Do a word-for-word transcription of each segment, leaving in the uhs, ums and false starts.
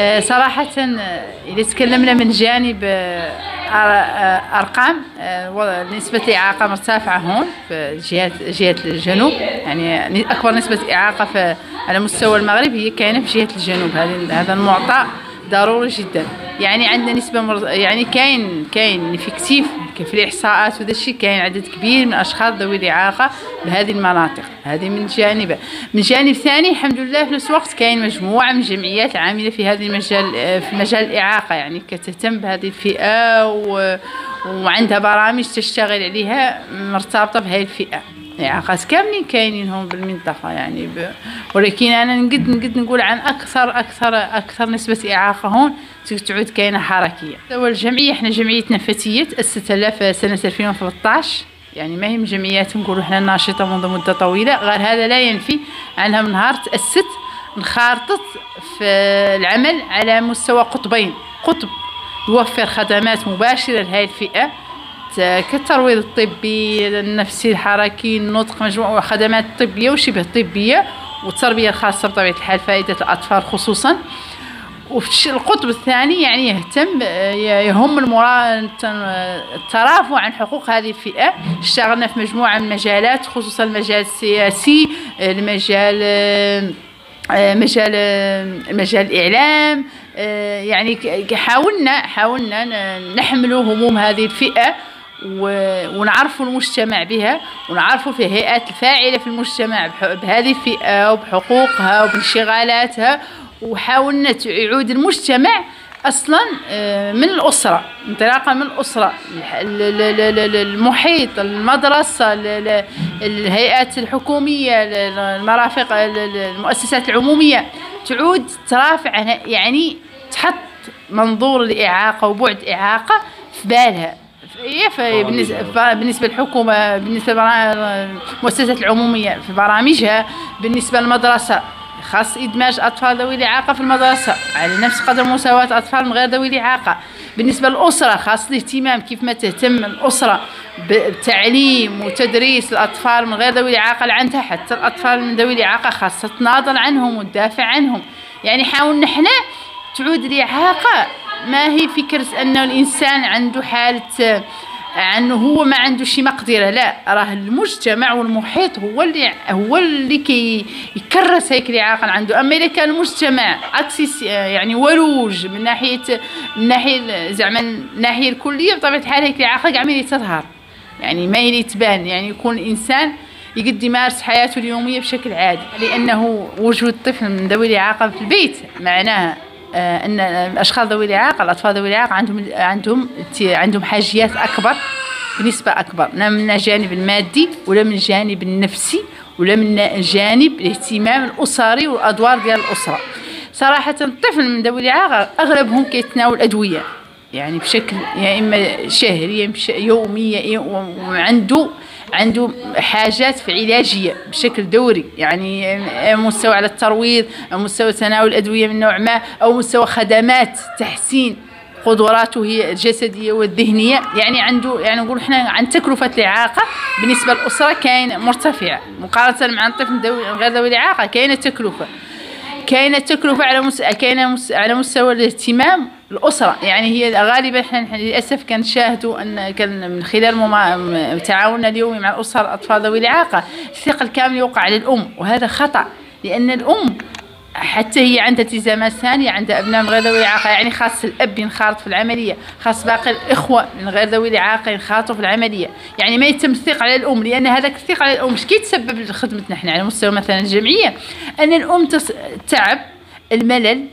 صراحة إذا تكلمنا من جانب أرقام، نسبة الإعاقة مرتفعة هون في جهة جهة الجنوب، يعني أكبر نسبة إعاقة في على مستوى المغرب هي كاينة في جهة الجنوب. هذا المعطى ضروري جدا. يعني عندنا نسبة مر... يعني كاين كاين افكتيف في الإحصاءات وذا الشيء، كاين عدد كبير من الأشخاص ذوي الإعاقة بهذه المناطق. هذه من جانب من جانب ثاني الحمد لله في نفس الوقت كاين مجموعة من الجمعيات العاملة في هذا المجال، في مجال الإعاقة، يعني كتهتم بهذه الفئة و... وعندها برامج تشتغل عليها مرتبطة بهذه الفئة. الإعاقات كاملين كاينين هون بالمنطقة يعني ب... ولكن أنا نقد نقد نقول عن أكثر أكثر أكثر نسبة إعاقة هون تعود كاينة حركية. والجمعية احنا جمعيتنا فتية تأسست لها في سنة ألفين وثلاثة عشر، يعني ما هي من جمعيات نقولوا احنا ناشطة منذ مدة طويلة، غير هذا لا ينفي عنها من نهار تأسست نخارطت في العمل على مستوى قطبين: قطب يوفر خدمات مباشرة لهذه الفئة كالترويض الطبي، النفسي، الحركي، النطق، مجموعة خدمات طبية وشبه طبية، والتربية الخاصة بطبيعة الحال فائدة الأطفال خصوصا. وفي القطب الثاني يعني يهتم يهم الترافع عن حقوق هذه الفئة. اشتغلنا في مجموعة من المجالات خصوصا المجال السياسي، المجال مجال مجال الإعلام، يعني حاولنا حاولنا نحملوا هموم هذه الفئة ونعرفوا المجتمع بها، ونعرفوا في الهيئات الفاعلة في المجتمع بهذه الفئة وبحقوقها وبانشغالاتها. وحاولنا يعود المجتمع أصلا من الأسرة، انطلاقا من الأسرة، المحيط، المدرسة، الهيئات الحكومية، المرافق، المؤسسات العمومية، تعود ترافع يعني تحط منظور الإعاقة وبعد إعاقة في بالها. بالنسبة للحكومة، بالنسبة للمؤسسات العمومية في برامجها، بالنسبة للمدرسة خاص إدماج أطفال ذوي الإعاقة في المدرسة على نفس قدر مساواة أطفال من غير ذوي الإعاقة. بالنسبة للأسرة خاص الاهتمام كيف ما تهتم الأسرة بتعليم وتدريس الأطفال من غير ذوي الإعاقة لعندها حتى الأطفال من ذوي الإعاقة خاصة تناضل عنهم وتدافع عنهم. يعني حاولنا نحن تعود الإعاقة ما هي فكرة أنه الإنسان عنده حالة عنه هو ما عنده شي مقدرة، لا، راه المجتمع والمحيط هو اللي هو اللي كي يكرس هيك الإعاقة عنده. أما إذا كان المجتمع أكسس يعني ولوج من ناحية من ناحية زعما الناحية الكلية، بطبيعة الحال هيك الإعاقة كاع ما تظهر، يعني ما هي تبان، يعني يكون الإنسان يقدر يمارس حياته اليومية بشكل عادي. لأنه وجود طفل من ذوي الإعاقة في البيت معناها أن الأشخاص ذوي الإعاقة، الأطفال ذوي الإعاقة عندهم عندهم عندهم حاجيات أكبر بنسبة أكبر، لا من الجانب المادي ولا من الجانب النفسي ولا من جانب الاهتمام الأسري والأدوار ديال الأسرة. صراحة الطفل من ذوي الإعاقة أغلبهم كيتناول أدوية يعني بشكل يا إما شهري يوميا، وعنده عنده حاجات في علاجية بشكل دوري، يعني مستوى على الترويض أو مستوى تناول الأدوية من نوع ما أو مستوى خدمات تحسين قدراته هي الجسدية والذهنية. يعني عنده يعني نقول احنا عن تكلفة الإعاقة بالنسبة للأسرة كاين مرتفعة مقارنة مع الطفل غير ذوي الإعاقة. كاينة تكلفة كاينة تكلفة على مس... كاينة مس... على مستوى الاهتمام الأسرة. يعني هي غالبا احنا للأسف كنشاهدوا أن كان من خلال مما... تعاوننا اليومي مع الأسر الأطفال ذوي الإعاقة الثقل الكامل يوقع على الأم، وهذا خطأ. لأن الأم حتى هي عندها التزامات ثانية، عندها أبناء من غير ذوي الإعاقة، يعني خاص الأب ينخرط في العملية، خاص باقي الإخوة من غير ذوي الإعاقة ينخرطوا في العملية. يعني ما يتم الثقة على الأم، لأن هذاك الثقة على الأم كي تسبب لخدمتنا احنا على مستوى مثلا الجمعية أن الأم تعب، الملل،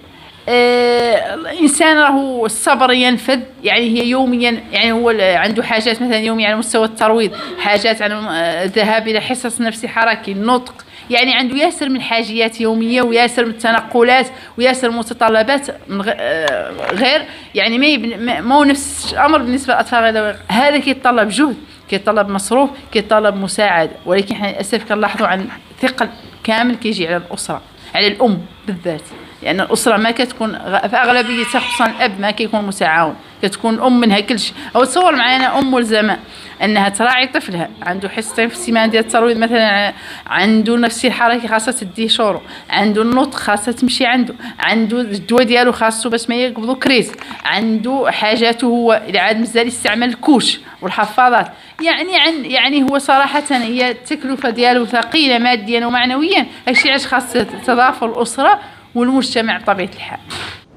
آه الإنسان راهو الصبر ينفذ. يعني هي يوميا يعني هو عنده حاجات مثلا يوميا على مستوى الترويض، حاجات عن الذهاب إلى حصص نفسي حركي، النطق، يعني عنده ياسر من حاجيات يومية وياسر من التنقلات وياسر متطلبات من غير يعني ما يبن... ما هو نفس الأمر بالنسبة للأطفال غير. هذا كيتطلب جهد، كيتطلب مصروف، كيتطلب مساعدة، ولكن احنا للأسف كنلاحظوا عن ثقل كامل كيجي على الأسرة، على الأم بالذات. لان الاسره ما كتكون في اغلبيتها خصوصا الاب ما كيكون متعاون، كتكون الام منها كلشي. او تصور معايا ام ملزمه انها تراعي طفلها عنده حصتين في السيمانه ديال الترويض مثلا، عنده نفسي الحركي خاصها تديه شورو، عنده النطق خاصها تمشي عنده، عنده الدواء ديالو خاصو باش ما يقبضوا كريز، عنده حاجاته هو اللي عاد مازال يستعمل الكوش والحفاضات. يعني عن يعني هو صراحه هي التكلفه ديالو ثقيله ماديا ومعنويا. هادشي علاش خاص تضافر الاسره والمجتمع بطبيعه الحال.